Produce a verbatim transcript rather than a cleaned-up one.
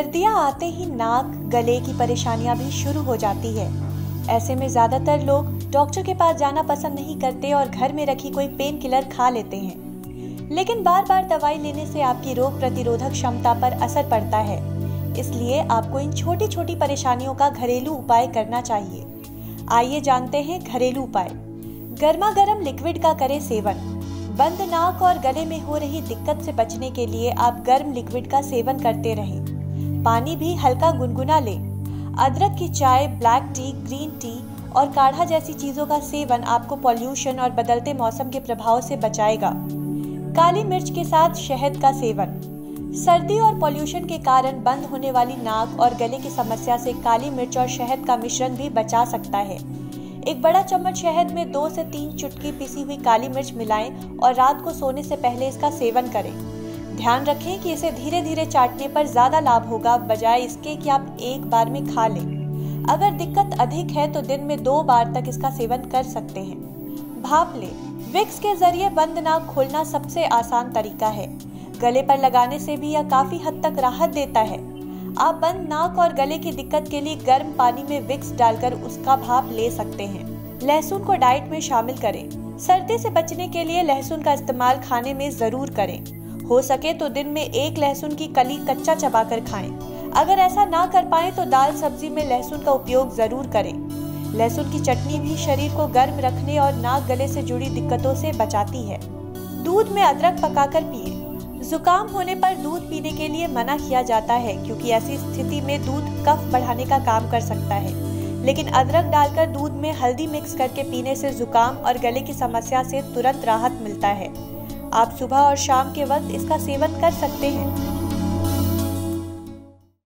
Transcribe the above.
सर्दियां आते ही नाक गले की परेशानियां भी शुरू हो जाती है। ऐसे में ज्यादातर लोग डॉक्टर के पास जाना पसंद नहीं करते और घर में रखी कोई पेन किलर खा लेते हैं। लेकिन बार बार दवाई लेने से आपकी रोग प्रतिरोधक क्षमता पर असर पड़ता है, इसलिए आपको इन छोटी छोटी परेशानियों का घरेलू उपाय करना चाहिए। आइए जानते हैं घरेलू उपाय। गर्मा गर्म लिक्विड का करें सेवन। बंद नाक और गले में हो रही दिक्कत से बचने के लिए आप गर्म लिक्विड का सेवन करते रहें। पानी भी हल्का गुनगुना लें। अदरक की चाय, ब्लैक टी, ग्रीन टी और काढ़ा जैसी चीजों का सेवन आपको पॉल्यूशन और बदलते मौसम के प्रभाव से बचाएगा। काली मिर्च के साथ शहद का सेवन। सर्दी और पॉल्यूशन के कारण बंद होने वाली नाक और गले की समस्या से काली मिर्च और शहद का मिश्रण भी बचा सकता है। एक बड़ा चम्मच शहद में दो से तीन चुटकी पिसी हुई काली मिर्च मिलाएं और रात को सोने से पहले इसका सेवन करें। ध्यान रखें कि इसे धीरे धीरे चाटने पर ज्यादा लाभ होगा, बजाय इसके कि आप एक बार में खा लें। अगर दिक्कत अधिक है तो दिन में दो बार तक इसका सेवन कर सकते हैं। भाप लें। विक्स के जरिए बंद नाक खोलना सबसे आसान तरीका है। गले पर लगाने से भी यह काफी हद तक राहत देता है। आप बंद नाक और गले की दिक्कत के लिए गर्म पानी में विक्स डालकर उसका भाप ले सकते हैं। लहसुन को डाइट में शामिल करें। सर्दी से बचने के लिए लहसुन का इस्तेमाल खाने में जरूर करें। हो सके तो दिन में एक लहसुन की कली कच्चा चबाकर खाएं। अगर ऐसा ना कर पाए तो दाल सब्जी में लहसुन का उपयोग जरूर करें। लहसुन की चटनी भी शरीर को गर्म रखने और नाक गले से जुड़ी दिक्कतों से बचाती है। दूध में अदरक पकाकर पिए। जुकाम होने पर दूध पीने के लिए मना किया जाता है, क्योंकि ऐसी स्थिति में दूध कफ बढ़ाने का काम कर सकता है। लेकिन अदरक डालकर दूध में हल्दी मिक्स करके पीने से जुकाम और गले की समस्या से तुरंत राहत मिलता है। आप सुबह और शाम के वक्त इसका सेवन कर सकते हैं।